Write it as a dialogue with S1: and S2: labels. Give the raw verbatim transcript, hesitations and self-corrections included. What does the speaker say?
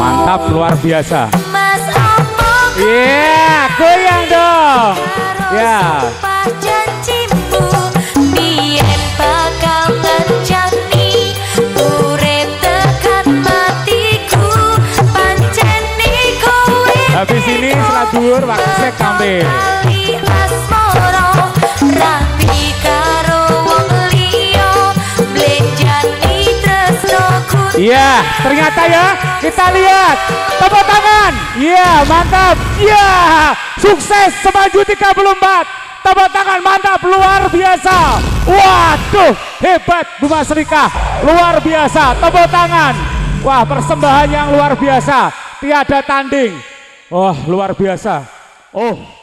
S1: Mantap, luar biasa.
S2: Mas omong
S1: Iya, goyang dong. Ya.
S2: sumpah janjimu biyen bakal ngencani urip tekan matiku pancene kowe
S1: Habis ini setelah dhuwur waktu tampil.
S2: kali asmara rapi karo wong liya blenjani tresnoku.
S1: Iya, ternyata ya, kita lihat. Tepuk tangan. Iya, mantap. Iya, sukses semaju tiga puluh empat. Tepuk tangan, mantap, luar biasa. Waduh, hebat Bu Mas Rika. Luar biasa, tepuk tangan. Wah, persembahan yang luar biasa. Tiada tanding. Wah, luar biasa. Oh,